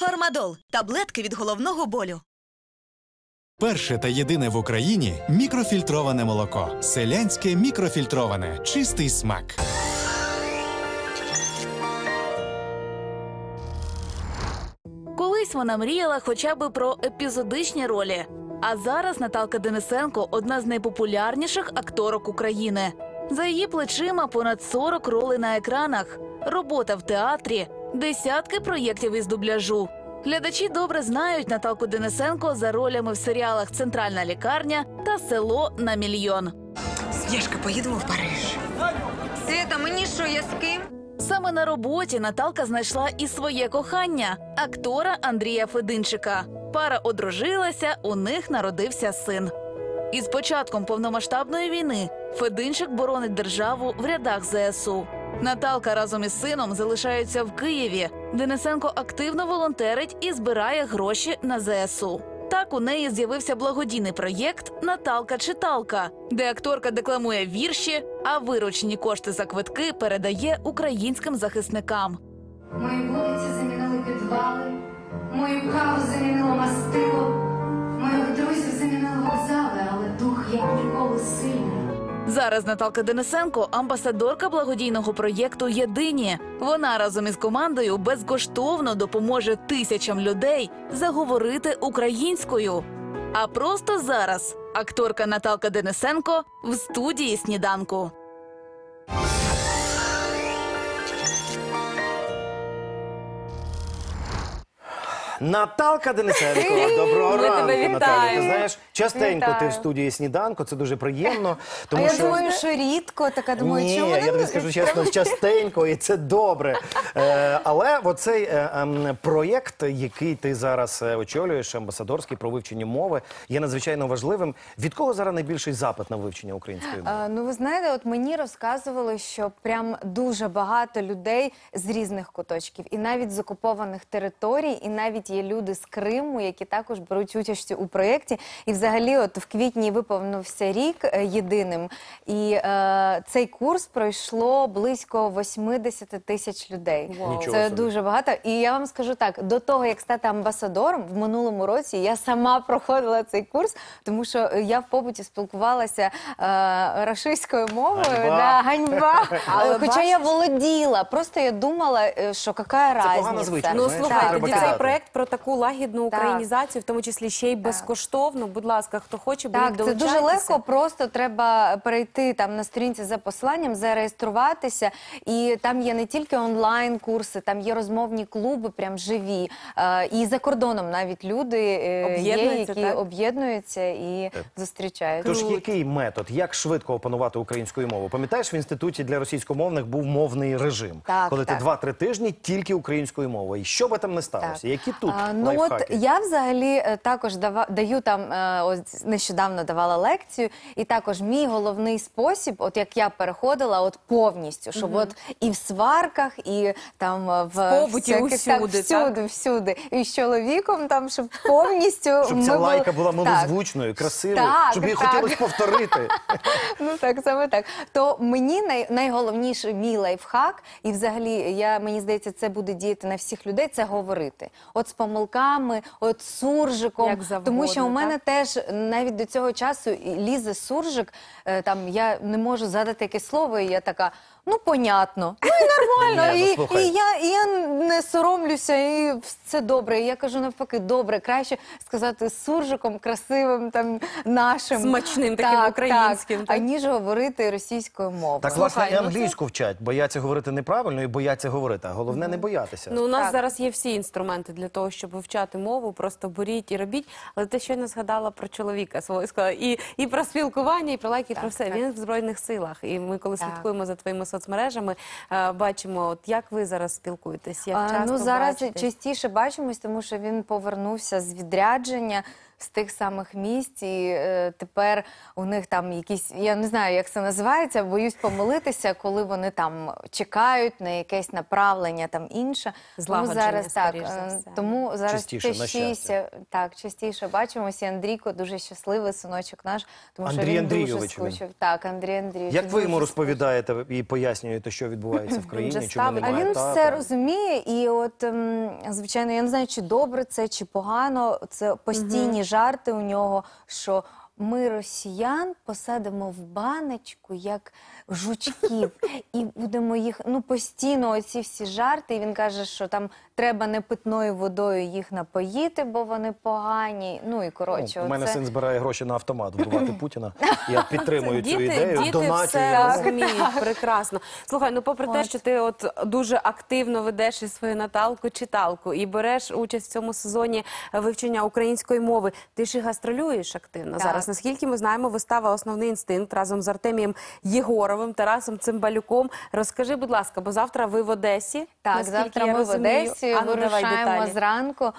Фармадол – таблетки від головного болю. Перше та єдине в Україні мікрофільтроване молоко. Селянське мікрофільтроване. Чистий смак. Колись вона мріяла хоча б про епізодичні ролі. А зараз Наталка Денисенко – одна з найпопулярніших акторок України. За її плечима понад 40 ролей на екранах, робота в театрі, десятки проєктів із дубляжу. Глядачі добре знають Наталку Денисенко за ролями в серіалах «Центральна лікарня» та «Село на мільйон». Яшка, поїдемо в Париж. Свята, мені що, я з ким? Саме на роботі Наталка знайшла і своє кохання – актора Андрія Фединчика. Пара одружилася, у них народився син. Із початком повномасштабної війни Фединчик боронить державу в рядах ЗСУ. Наталка разом із сином залишаються в Києві. Денисенко активно волонтерить і збирає гроші на ЗСУ. Так у неї з'явився благодійний проєкт «Наталка-читалка», де акторка декламує вірші, а виручені кошти за квитки передає українським захисникам. Мої вулиці замінили підвали, мою каву замінило мастило, моїх друзів замінили вокзали, але дух як ніколи сильний. Зараз Наталка Денисенко – амбасадорка благодійного проєкту «Єдині». Вона разом із командою безкоштовно допоможе тисячам людей заговорити українською. А просто зараз акторка Наталка Денисенко в студії «Сніданку». Наталка Денисенко, доброго ранку, тебе Наталя. вітаємо. Ти знаєш, частенько Вітаю. ти в студії «Сніданку», це дуже приємно. Тому А я що... думаю, що рідко, така думаю, Ні, чому я тобі скажу чесно, частенько, і це добре. Але оцей проєкт, який ти зараз очолюєш, амбасадорський, про вивчення мови, є надзвичайно важливим. Від кого зараз найбільший запит на вивчення української мови? Ну, ви знаєте, от мені розказували, що прям дуже багато людей з різних куточків, і навіть з окупованих територій, і навіть є люди з Криму, які також беруть участь у проєкті. І взагалі, от в квітні виповнився рік єдиним, і цей курс пройшло близько 80 тисяч людей. Нічого Це собі. дуже багато. І я вам скажу так, до того, як стати амбасадором, в минулому році я сама проходила цей курс, тому що я в побуті спілкувалася рашистською мовою. Ганьба. Да, ганьба. Але Хоча я володіла, просто я думала, що яка Це погана разниця. звичка, Ну, знаєш, слухай, треба тоді кидати. цей проект про таку лагідну Так. українізацію, в тому числі ще й безкоштовно. Будь ласка, хто хоче, беріть, Так, це дуже долучайтеся. легко, просто треба перейти там на сторінці за посиланням, зареєструватися, і там є не тільки онлайн-курси, там є розмовні клуби, прям живі, і за кордоном навіть люди є, Об'єднуються, які так? об'єднуються і зустрічаються. Тож який метод, як швидко опанувати українську мову? Пам'ятаєш, в інституті для російськомовних був мовний режим, Так, коли так. ти 2-3 тижні тільки українською мовою. І що би там не сталося? Так. Які тут Ну от лайфхаки? я взагалі також даю там, ось нещодавно давала лекцію, і також мій головний спосіб, от як я переходила, от повністю, щоб от і в сварках, і там в побуті, всяких, так, усюди, всюди, і з чоловіком там, щоб повністю Щоб ми ця були- лайка була Так. милозвучною, красивою, Так, щоб її так. хотілося повторити. Ну так, саме так. То мені найголовніший мій лайфхак, і взагалі, мені здається, це буде діяти на всіх людей, це говорити. От з помилками, от з суржиком. Як завгодно, тому що у мене так? теж навіть до цього часу лізе суржик, там я не можу згадати якесь слово, і я така, ну, понятно, ну і нормально, Ні, ну, слухай. і я не соромлюся, і все добре. І я кажу навпаки, добре, краще сказати з суржиком, красивим, там, нашим. Смачним, таким українським, так. Аніж говорити російською мовою. Так, власне, і англійську вчать. Бояться говорити неправильно і бояться говорити. А головне не боятися. Ну, у нас Так. зараз є всі інструменти для того, щоб вивчати мову, просто беріть і робіть. Але ти щойно згадала про чоловіка свого, сказала, і про спілкування, і про лайки, і про все. так. Він в Збройних силах. І ми, коли Так. слідкуємо за твоїми соцмережами, бачимо, от як ви зараз спілкуєтесь, як часто Ну, зараз бачитесь? частіше бачимось, тому що він повернувся з відрядження. з тих самих місць, і тепер у них там якісь, я не знаю, як це називається, боюсь помилитися, коли вони там чекають на якесь направлення там інше. Злагодження, так, скоріш за все. тому зараз Частіше, на щастя. частіше бачимося. І Андрійко дуже щасливий, синочок наш, тому що Андрій він дуже Андрійович він. скучив. Так, Андрій Андрійович. Як він ви йому дуже розповідаєте і пояснюєте, що відбувається в країні, вже чому ставить. А немає він тата? все розуміє, і от, звичайно, я не знаю, чи добре це, чи погано. Це постійні жарти у нього, що ми росіян посадимо в баночку, як жучків, і будемо їх, постійно оці всі жарти, і він каже, що там треба не питною водою їх напоїти, бо вони погані, і коротше. У мене оце. син збирає гроші на автомат вбивати Путіна. Я підтримую цю ідею, Діти доначу все йому. розуміють, прекрасно. Слухай, попри те, що ти от дуже активно ведеш із свою Наталку-читалку і береш участь в цьому сезоні вивчення української мови, ти ж і гастролюєш активно Так. зараз. Наскільки ми знаємо, вистава «Основний інстинкт» разом з Артемієм Єгоровим, Тарасом Цимбалюком. Розкажи, будь ласка, бо завтра ви в Одесі. Так, наскільки завтра я ми в розумію. Одесі, А ну, давай вирушаємо деталі. зранку.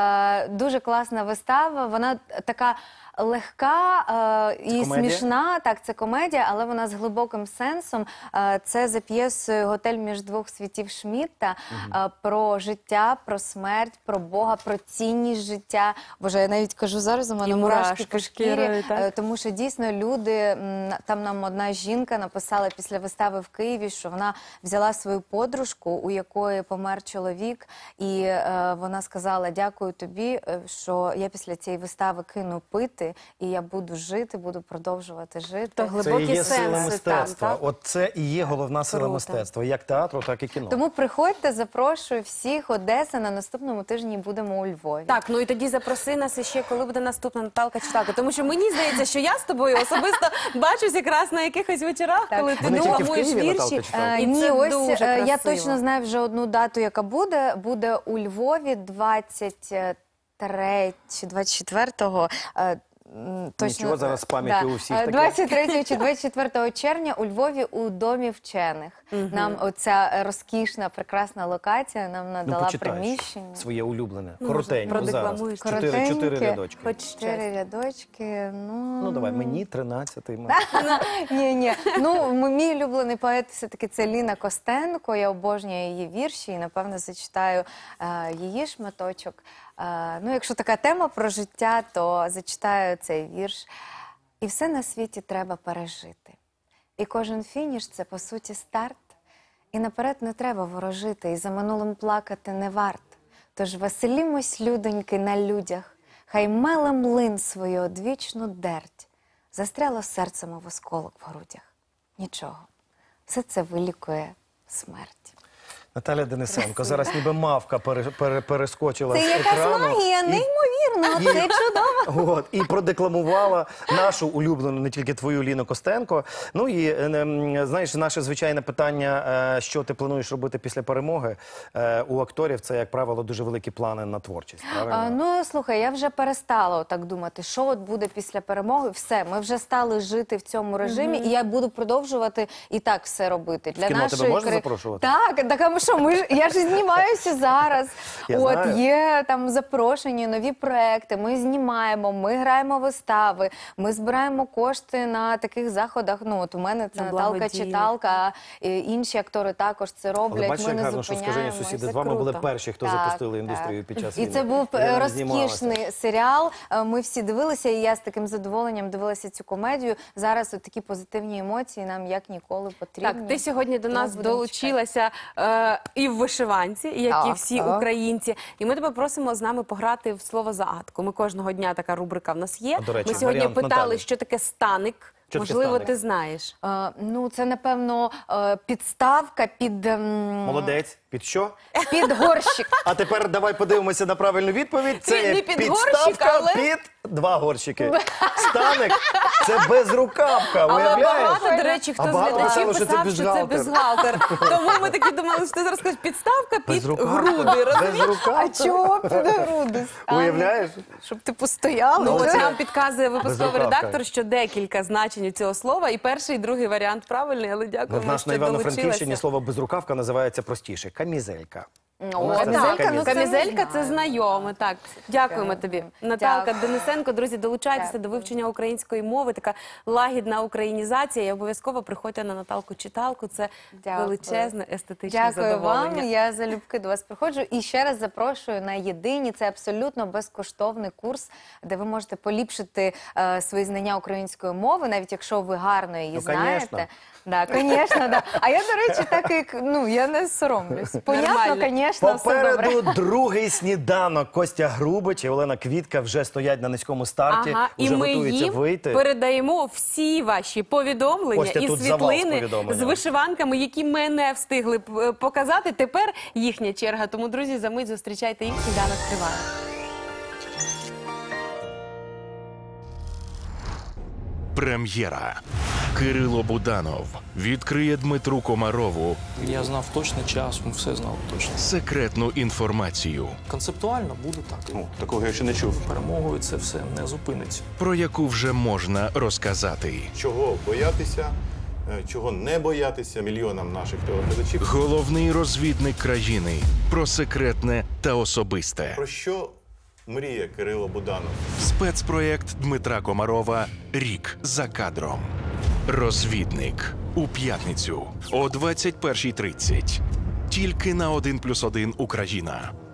Дуже класна вистава, вона така легка і комедія? смішна. Так, це комедія, але вона з глибоким сенсом. Це за п'єсою «Готель між двох світів» Шмідта про життя, про смерть, про Бога, про цінність життя. Боже, я навіть кажу зараз, у мене І мурашки по шкірою, шкірі, так? тому що дійсно люди, там нам одна жінка написала після вистави в Києві, що вона взяла свою подружку, у якої помер чоловік, і вона сказала: дякую тобі, що я після цієї вистави кину пити, і я буду жити, буду продовжувати жити. То Це і глибокі є сила сенси мистецтва. там, так? От це і є головна сила Круто. мистецтва, як театру, так і кіно. Тому приходьте, запрошую всіх. Одеса, на наступному тижні будемо у Львові. Так, і тоді запроси нас іще, коли буде наступна Наталка-читалка. Тому що мені здається, що я з тобою особисто бачусь якраз на якихось вечорах, Так. коли ти Вони тільки в декламуєш Києві, вірші. Наталка-читалка? І Ні, це ось дуже я красиво. точно знаю вже одну дату, яка буде. Буде у Львові 23 чи 24-го. Точно, Нічого, зараз з пам'яттю у всіх таке. 23 чи 24 червня у Львові у Домі вчених. Нам оця розкішна, прекрасна локація нам надала почитаєш приміщення. своє улюблене. Коротенько зараз. продекламуєш. 4 Коротеньке. рядочки. Хоч щось. 4 рядочки, Ну давай, мені 13-й. Ні. Мій улюблений поет все-таки це Ліна Костенко. Я обожнюю її вірші і, напевно, зачитаю її шматочок. Якщо така тема про життя, то зачитаю цей вірш. І все на світі треба пережити. І кожен фініш – це, по суті, старт. І наперед не треба ворожити, і за минулим плакати не варт. Тож веселімось, людоньки, на людях, хай меле млин свою одвічну дерть. Застряло серце, мов осколок в грудях. Нічого. Все це вилікує смерть. Наталя Денисенко, зараз ніби мавка перескочила Це з якась екрану. магія, неймовірно, це чудово. І продекламувала нашу улюблену, не тільки твою, Ліну Костенко. Ну і, знаєш, наше звичайне питання, що ти плануєш робити після перемоги, у акторів це, як правило, дуже великі плани на творчість, правильно? Слухай, я вже перестала так думати, що от буде після перемоги. Все, ми вже стали жити в цьому режимі, і я буду продовжувати і так все робити. Для кіно тебе можна запрошувати? Так, а що, я ж знімаюся зараз. Я знаю. Є там запрошені нові проекти, ми знімаємо, ми граємо вистави, ми збираємо кошти на таких заходах. У мене це На Наталка-читалка, а інші актори також це роблять. Але бачиш, ми як не гарно, що «Скажені зупиняємось. сусіди» Це з вами були круто. перші, хто Так, запустили так. індустрію під час І війни. це був Я не знімалася. розкішний серіал. Ми всі дивилися, і я з таким задоволенням дивилася цю комедію. Зараз от такі позитивні емоції нам як ніколи потрібні. Так, ти сьогодні до Тому нас будемо долучилася і в вишиванці, як і Так, всі так. українці. І ми тебе просимо з нами пограти в слово-загадку. Ми кожного дня, така рубрика в нас є. А, до речі, Ми сьогодні варіант питали, Наталі. що таке станик. Що таке Можливо, станик? ти знаєш. Це, напевно, підставка під, Молодець. Під що? під горщик. А тепер давай подивимося на правильну відповідь. Це Не є під горщик, підставка але- під 2 горщики. Станик – це безрукавка, Але уявляєш? багато, до речі, хто А з багато глядачів писало, що це писав, що це бюстгальтер. бюстгальтер. Тому ми такі думали, що ти зараз скажеш підставка під Безрукавка. груди. розумієш? Безрукавка. Чого під груди? Уявляєш? Щоб типу стояли. Ну, от це нам підказує випусковий безрукавка. редактор, що декілька значень у цього слова. І перший, і другий варіант правильний, але В дякуємо, нас на що Івано-Франківщині долучилася. слово безрукавка називається простіше – камізелька. У нас це камізелька, ну, це Камізелька ми це знайоме. Так, дякуємо тобі. Наталка Дякую. Денисенко, друзі, долучайтеся Дякую. до вивчення української мови. Така лагідна українізація. І обов'язково приходьте на Наталку читалку. Це Дякую. величезне естетичне Дякую задоволення. вам. Я залюбки до вас приходжу. І ще раз запрошую на єдині. Це абсолютно безкоштовний курс, де ви можете поліпшити свої знання української мови, навіть якщо ви гарно її Ну, знаєте. конечно. Да, звісно, да. А я, до речі, так і я не соромлюсь. Понятно, Нормально. звісно, все добре. Попереду другий сніданок. Костя Грубич і Олена Квітка вже стоять на низькому старті, Ага, і вже ми готуються їм вийти. передаємо всі ваші повідомлення Костя, і тут завал з світлини з повідомленнями. вишиванками, які ми не встигли показати. Тепер їхня черга. Тому, друзі, за мить зустрічайте їх. Сніданок триває. Прем'єра. Кирило Буданов відкриє Дмитру Комарову Я знав точний час, ми все знали точно. секретну інформацію, Концептуально буде так. Такого я ще не чув. Перемогою це все не зупиниться. про яку вже можна розказати. Чого боятися, чого не боятися мільйонам наших телеглядачів. Головний розвідник країни про секретне та особисте. Про що мріє Кирило Буданов? Спецпроєкт Дмитра Комарова «Рік за кадром». Розвідник. У п'ятницю о 21:30. Тільки на 1+1 Україна.